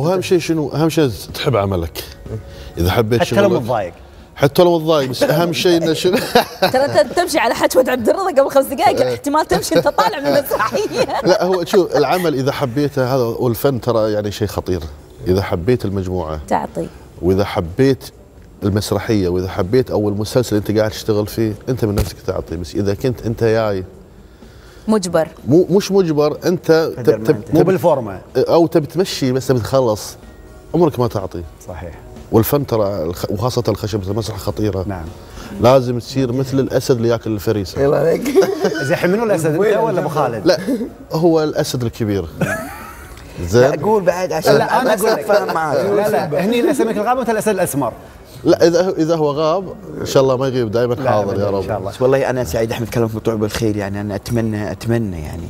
واهم شيء شنو؟ اهم شيء تحب عملك. اذا حبيت حتى لو متضايق، حتى لو متضايق، بس اهم شيء انه شنو. ترى تمشي على حجوة عبد الرضا قبل 5 دقائق احتمال تمشي انت طالع من المسرحيه. لا هو شوف، العمل اذا حبيته هذا، والفن ترى يعني شيء خطير. اذا حبيت المجموعه تعطي، واذا حبيت المسرحيه، واذا حبيت او المسلسل اللي انت قاعد تشتغل فيه، انت من نفسك تعطي. بس اذا كنت انت جاي مجبر، مش مجبر، انت مو بالفورمه او تبي تمشي بس بتخلص، عمرك ما تعطي. صحيح. والفن ترى وخاصه الخشبه المسرح خطيره. نعم. لازم تصير مثل الاسد اللي ياكل الفريسه. يلا عليك. زين منو الاسد، انت ولا ابو خالد؟ لا هو الاسد الكبير. زين. اقول بعد عشان لا انا اقول لك فاهم معاك. لا هني الاسماك الغابه وانت الاسد الاسمر. لا اذا هو غاب ان شاء الله ما يغيب، دائما حاضر يا رب ان شاء الله. والله انا سعيد احمد، كلامك مطوع بالخير. يعني انا اتمنى يعني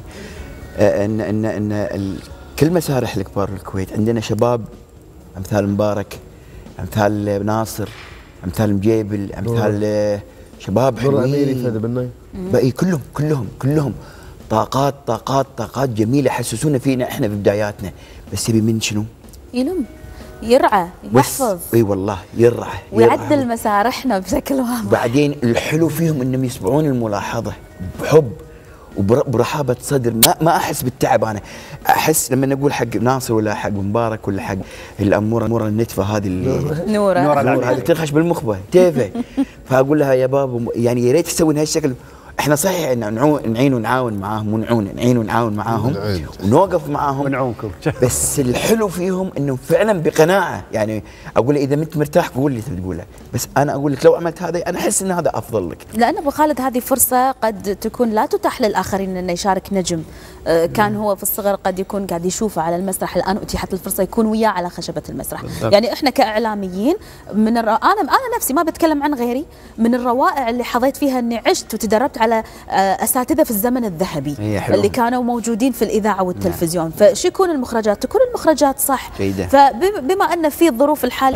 ان كل مسارح الكبار بالكويت عندنا شباب امثال مبارك، امثال ناصر، امثال مجيبل، امثال شباب حلوين. بقي كلهم طاقات جميله يحسسونا فينا احنا في بداياتنا، بس يبي من شنو؟ يلم، يرعى، يحفظ. اي والله يرعى ويعدل مسارحنا بشكل واضح. بعدين الحلو فيهم انهم يسمعون الملاحظه بحب وبرحابه صدر. ما احس بالتعب. انا احس لما نقول حق ناصر ولا حق مبارك ولا حق الاموره النتفه هذه اللي نوره هذه تنخش بالمخبه تيفه، فاقول لها يا بابا يعني يا ريت تسوي هالشكل. احنا صحيح ان نعين ونعاون معاهم، نعين ونعاون معاهم ونوقف معاهم ونعونكم، بس الحلو فيهم انهم فعلا بقناعه. يعني اقول اذا انت مرتاح قول لي تقوله، بس انا اقول لك لو عملت هذا انا احس ان هذا افضل لك. لان ابو خالد هذه فرصه قد تكون لا تتاح للاخرين انه يشارك نجم كان هو في الصغر قد يكون قاعد يشوفه على المسرح، الان اتيحت الفرصه يكون وياه على خشبه المسرح. يعني احنا كاعلاميين انا نفسي ما بتكلم عن غيري، من الروائع اللي حظيت فيها اني عشت وتدربت على اساتذه في الزمن الذهبي اللي كانوا موجودين في الاذاعه والتلفزيون. فشو يكون المخرجات؟ تكون المخرجات صح جيدة. فبما ان في ظروف الحال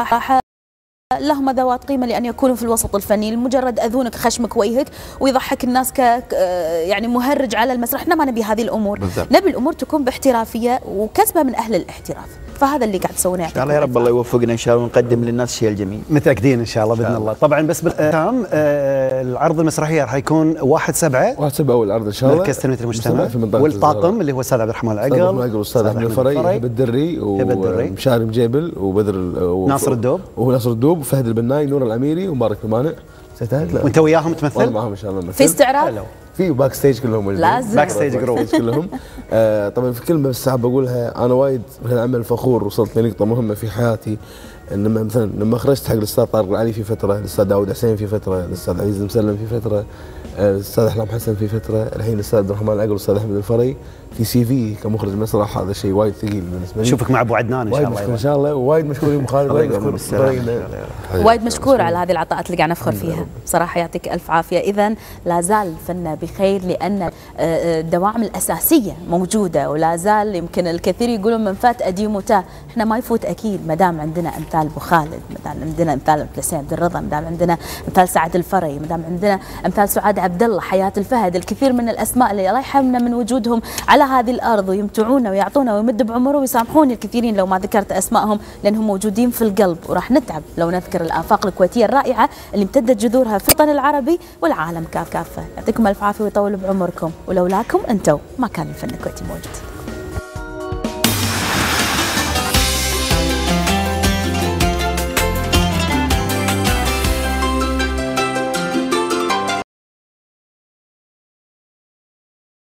لهم ذوات قيمه لان يكونوا في الوسط الفني، لمجرد اذونك خشمك وجهك ويضحك الناس يعني مهرج على المسرح. احنا ما نبي هذه الامور، نبي الامور تكون باحترافيه وكسبه من اهل الاحتراف. فهذا اللي قاعد تسوونه. ان شاء الله يا رب الله يوفقنا ان شاء الله ونقدم للناس الشيء الجميل. متاكدين ان شاء الله باذن الله. طبعا بس بالختام العرض المسرحيه راح يكون 1/7 اول عرض ان شاء الله، مركز تنميه المجتمع، والطاقم اللي هو الاستاذ عبد الرحمن العقل والاستاذ احمد الفري، هبه الدري ومشاري مجيبل وبدر ناصر الدوب وفهد البناي، نور الاميري ومبارك المانع. وانت وياهم تمثل؟ معهم ان شاء الله. في استعراض؟ في باك ستيج كلهم لازم باك ستيج جروب كلهم. طبعا في كلمه بس حاب اقولها، انا وايد من العمل فخور، وصلت لنقطه مهمه في حياتي. انما مثلا لما خرجت حق الاستاذ طارق العلي في فتره، الاستاذ داود حسين في فتره، الاستاذ عزيز المسلم في فتره، الاستاذ احلام حسن في فتره، الحين الاستاذ عبد الرحمن العقل والاستاذ احمد الفري في سي في كمخرج مسرح. هذا شيء وايد ثقيل بالنسبه لي. نشوفك مع ابو عدنان ان شاء الله. ان شاء الله. وايد مشكور يا خالد، وايد مشكور على هذه العطاءات اللي قاعد نفخر فيها بصراحه. يعطيك الف عافيه. اذا لا زال فننا بخير لان الدواعم الاساسيه موجوده، ولا زال يمكن الكثير يقولون من فات اديم وتاه، احنا ما يفوت اكيد ما دام عندنا امثال ابو خالد، ما دام عندنا امثال السيد عبد الرضا، ما دام عندنا امثال سعد الفري، ما دام عندنا امثال سعاد عبد الله، حياه الفهد، الكثير من الاسماء اللي الله يرحمنا من وجودهم على هذه الارض ويمتعونا ويعطونا ويمد بعمره. ويسامحوني الكثيرين لو ما ذكرت اسمائهم لانهم موجودين في القلب، وراح نتعب لو نذكر الافاق الكويتيه الرائعه اللي امتدت جذورها في الوطن العربي والعالم كافه. يعطيكم الف عافيه ويطول بعمركم، ولولاكم انتم ما كان الفن الكويتي موجود.